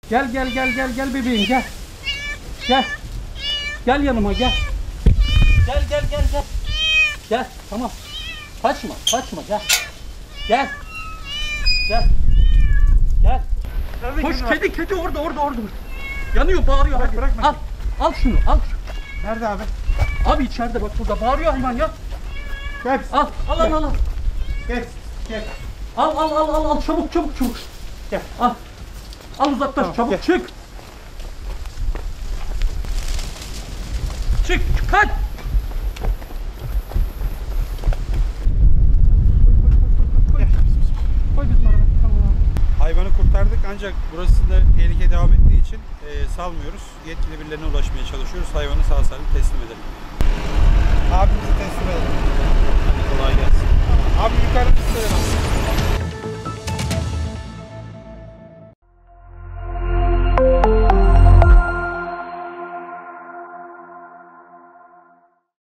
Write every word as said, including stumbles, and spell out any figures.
Gel gel gel gel gel bebeğim gel. Gel. Gel yanıma gel. Gel gel gel gel. Gel tamam. Kaçma kaçma gel. Gel. Gel. Gel. Nerede Koş kedi var? kedi kedi orada orada orada. Yanıyor bağırıyor. Bırak, hadi. bırakma. Al. Al şunu al. Nerede abi? Abi içeride bak burada bağırıyor hayvan ya. Gel. Al al al al. al. Gel. Gel. Al al al al al çabuk çabuk çabuk. Gel. Al. Al uzaklaş Tamam, çabuk gel. çık. Çık kaç. Gel. Koy bizim arabaya. Tamam. Hayvanı kurtardık ancak burası da tehlike devam ettiği için e, salmıyoruz. Yetkili birilerine ulaşmaya çalışıyoruz. Hayvanı sağ salim teslim edelim. Abimizi teslim edelim. Hadi kolay gelsin. Abi yukarı tutsana.